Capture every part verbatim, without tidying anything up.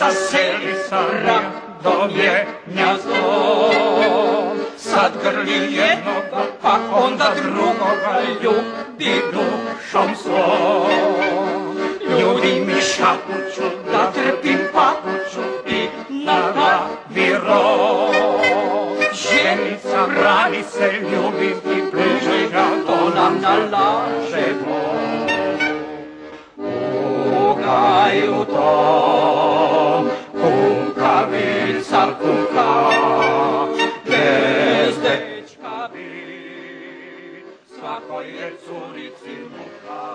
sa seli sa radom je gnjazdo. Sad grli jednoga, pa onda drugoga, ljubi dušom svom. Ljudi mi šapuću da trpim papuću i na glavi rog. Ženica brani se, ljubim i bliže ja, to nam nalaže Bog. U gaju tom kukavica kuka, bez dečka bi svakoj je curici muka.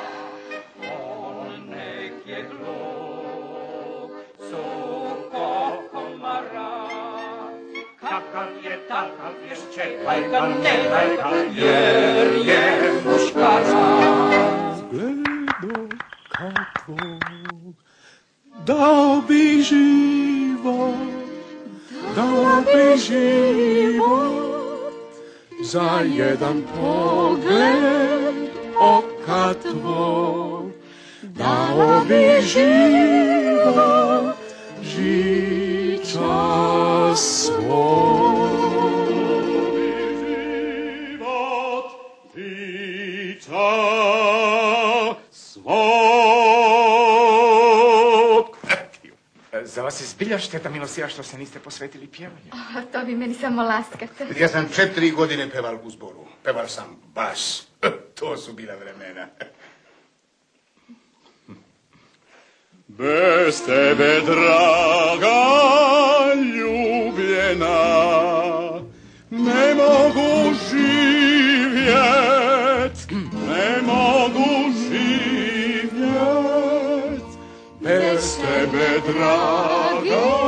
On nek je glup, suho komarac, kakav je takav je, ščepaj ga, ne daj ga, jer je muškarac. Zgledo kakvog dao bi život, dao bi život za jedan pogled oka tvog. Dao bi život, žiča svog. Život, žiča svog. Za vas je zbilja šteta, milosija, što se niste posvetili pjevanju. Oh, to bi meni samo laskate. Ja sam četiri godine peval u zboru. Peval sam bas. To su bila vremena. Bez tebe, draga ljubljena, ne mogu živjet, ne mogu živjet. Bez tebe, draga